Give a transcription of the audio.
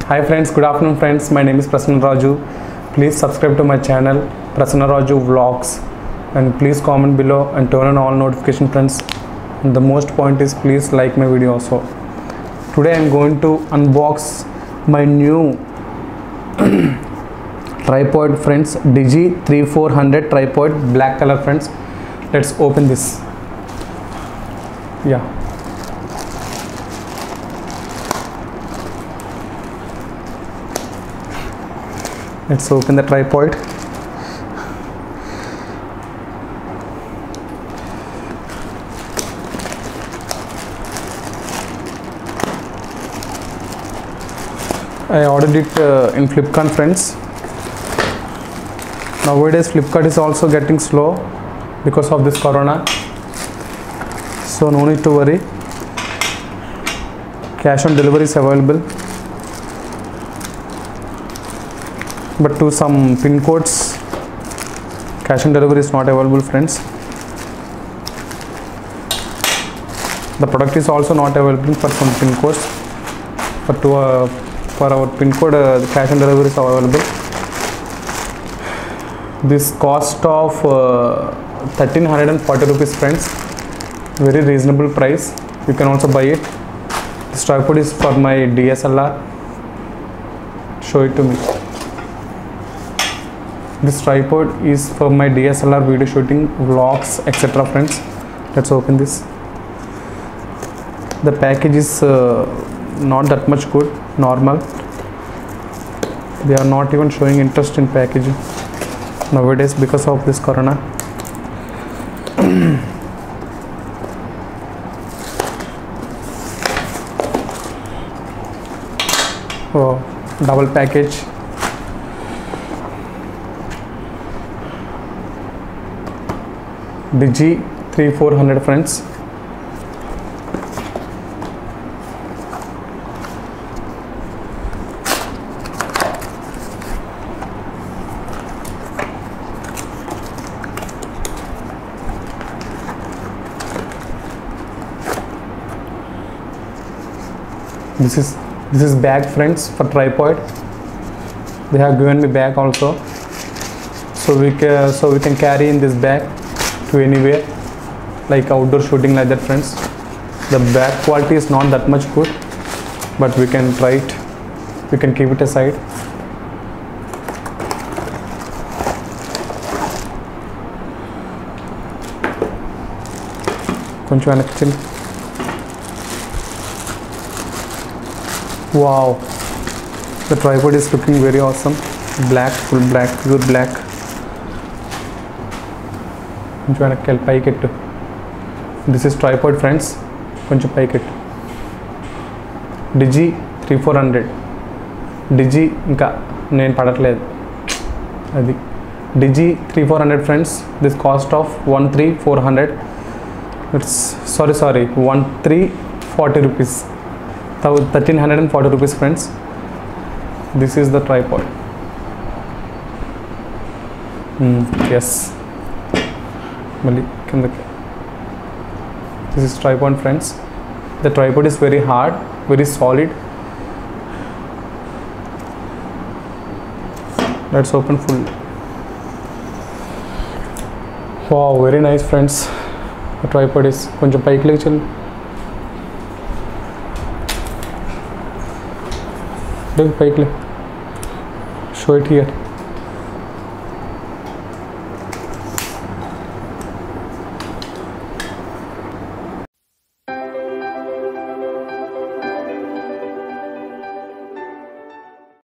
Hi friends, good afternoon friends. My name is Prasanna Raju. Please subscribe to my channel Prasanna Raju Vlogs and please comment below and turn on all notification friends. And the most point is please like my video also. Today I am going to unbox my new tripod friends, Digi 3400 tripod, black color friends. Let's open this. Yeah. Let's open the tripod. I ordered it in Flipkart friends. Nowadays Flipkart is also getting slow because of this corona. So no need to worry. Cash on delivery is available. But to some pin codes, cash on delivery is not available friends. The product is also not available for some pin codes, but for our pin code the cash on delivery is available. This cost of 1340 rupees friends, very reasonable price. You can also buy it. This tripod is for my DSLR. Show it to me. This tripod is for my DSLR video shooting, vlogs, etc. friends. Let's open this. The package is not that much good, normal. They are not even showing interest in packaging nowadays because of this corona. Oh, double package. Digi 3400 friends. This is bag friends for tripod. They have given me bag also, so we can carry in this bag to anywhere, like outdoor shooting like that friends. The bag quality is not that much good, but we can try it. We can keep it aside. కొంచెం వెనక్కి. Wow, the tripod is looking very awesome. Black, full black, pure black. కొంచెం వెనక్కి వెళ్ళి పైకి ఎట్టు. This is tripod friends. కొంచెం పైకి ఎట్టు. డిజి 3400. డిజి ఇంకా నేను పడట్లేదు అది. డిజి 3400 friends. This cost of 13400. It's sorry 1340 rupees. 1340 rupees friends. This is the tripod. Yes. This is tripod friends. The tripod is very hard, very solid. Let's open full. Wow, very nice friends. The tripod is కొంచెం పైకి లేచి pike. Show it here.